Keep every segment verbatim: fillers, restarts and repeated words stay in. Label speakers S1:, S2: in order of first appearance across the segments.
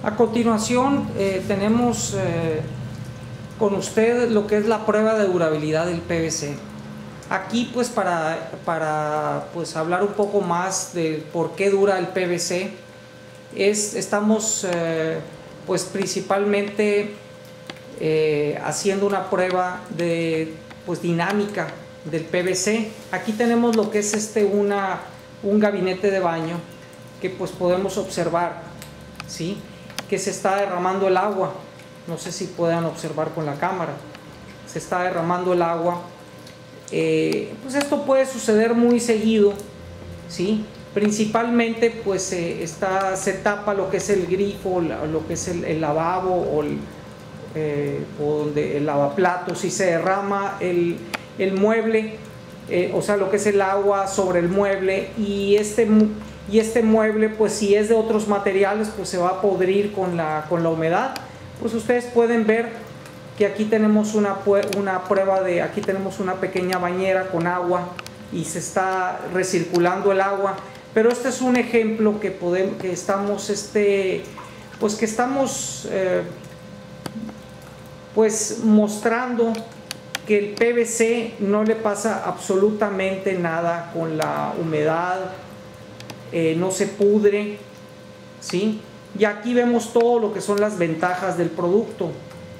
S1: A continuación eh, tenemos eh, con usted lo que es la prueba de durabilidad del P V C. Aquí pues para, para pues, hablar un poco más de por qué dura el P V C, es, estamos eh, pues principalmente eh, haciendo una prueba de pues, dinámica del P V C. Aquí tenemos lo que es este una, un gabinete de baño que pues podemos observar, ¿sí?, que se está derramando el agua. No sé si puedan observar con la cámara, se está derramando el agua. Eh, pues esto puede suceder muy seguido, ¿sí? Principalmente pues eh, está, se tapa lo que es el grifo, lo que es el, el lavabo o, el, eh, o donde el lavaplatos, y se derrama el, el mueble, eh, o sea lo que es el agua sobre el mueble, y este y este mueble pues si es de otros materiales pues se va a podrir con la, con la humedad. Pues ustedes pueden ver que aquí tenemos una, una prueba de, aquí tenemos una pequeña bañera con agua y se está recirculando el agua, pero este es un ejemplo que podemos, que estamos, este, pues que estamos eh, pues mostrando que el P V C no le pasa absolutamente nada con la humedad, eh, no se pudre, ¿sí? Y aquí vemos todo lo que son las ventajas del producto,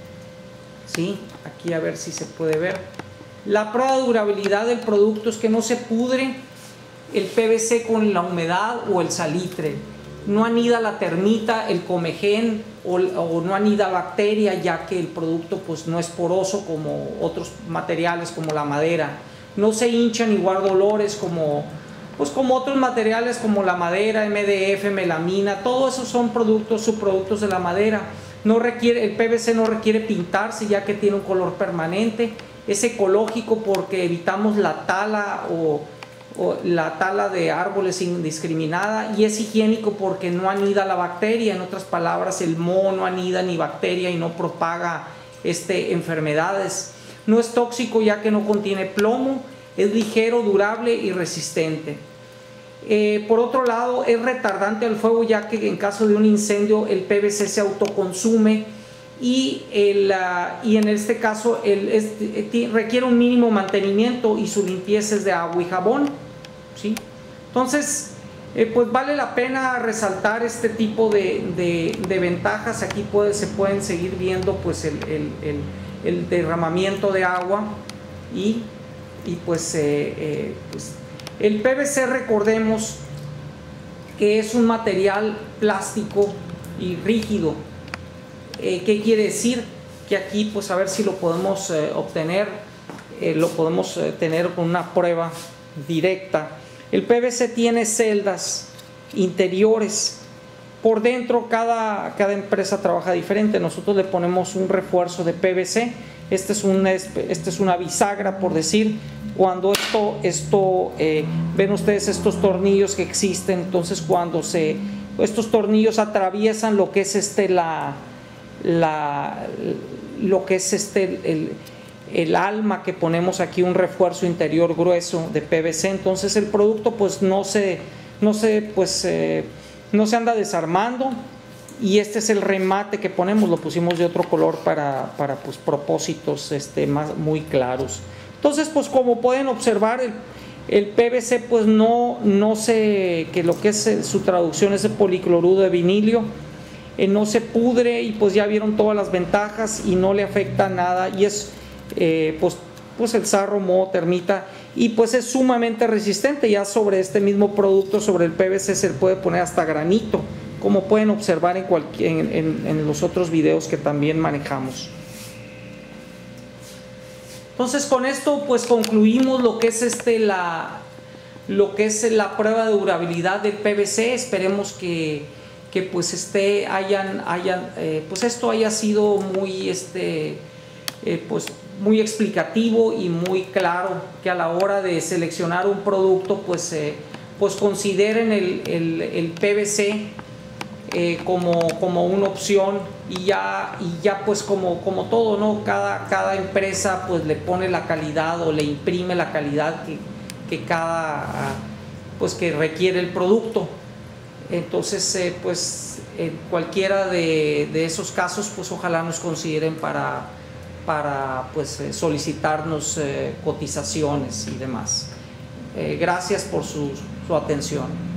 S1: ¿sí? Aquí a ver si se puede ver. La prueba de durabilidad del producto es que no se pudre el P V C con la humedad o el salitre. No anida la termita, el comején o, o no anida bacteria, ya que el producto pues no es poroso como otros materiales como la madera. No se hincha ni guarda olores como, pues como otros materiales como la madera, M D F, melamina. Todos esos son productos, subproductos de la madera. No requiere, el P V C no requiere pintarse, ya que tiene un color permanente. Es ecológico porque evitamos la tala o, o la tala de árboles indiscriminada, y es higiénico porque no anida la bacteria. En otras palabras, el moho no anida ni bacteria y no propaga este, enfermedades. No es tóxico ya que no contiene plomo. Es ligero, durable y resistente. Eh, por otro lado, es retardante al fuego, ya que en caso de un incendio el P V C se autoconsume, y, el, uh, y en este caso el, este, requiere un mínimo mantenimiento y su limpieza es de agua y jabón, ¿sí? Entonces eh, pues vale la pena resaltar este tipo de, de, de ventajas. Aquí puede, se pueden seguir viendo pues el, el, el, el derramamiento de agua y, y pues, eh, eh, pues el P V C, recordemos que es un material plástico y rígido. Eh, ¿Qué quiere decir? Que aquí, pues a ver si lo podemos eh, obtener, eh, lo podemos eh, tener con una prueba directa. El P V C tiene celdas interiores. Por dentro cada, cada empresa trabaja diferente. Nosotros le ponemos un refuerzo de P V C. Este es, un, este es una bisagra, por decir. Cuando esto, esto eh, ven ustedes estos tornillos que existen, entonces cuando se, estos tornillos atraviesan lo que es este, la, la, lo que es este, el, el alma que ponemos aquí, un refuerzo interior grueso de P V C, entonces el producto pues no se, no se, pues, eh, no se anda desarmando. Y este es el remate que ponemos, lo pusimos de otro color para, para pues, propósitos este, más, muy claros. Entonces, pues como pueden observar, el, el P V C, pues no, no se, que lo que es su traducción es el policloruro de vinilio, eh, no se pudre, y pues ya vieron todas las ventajas y no le afecta nada, y es eh, pues, pues el sarro, moho, termita, y pues es sumamente resistente. Ya sobre este mismo producto, sobre el P V C, se le puede poner hasta granito, como pueden observar en, cualquier, en, en, en los otros videos que también manejamos. Entonces con esto pues concluimos lo que es, este, la, lo que es la prueba de durabilidad del P V C. Esperemos que, que pues, este, hayan, hayan, eh, pues esto haya sido muy, este, eh, pues, muy explicativo y muy claro, que a la hora de seleccionar un producto pues, eh, pues consideren el, el, el P V C Eh, como, como una opción, y ya, y ya pues como, como todo, ¿no? Cada, cada empresa pues le pone la calidad o le imprime la calidad que, que cada pues que requiere el producto. Entonces eh, pues en cualquiera de, de esos casos, pues ojalá nos consideren para, para pues, eh, solicitarnos eh, cotizaciones y demás. Eh, gracias por su, su atención.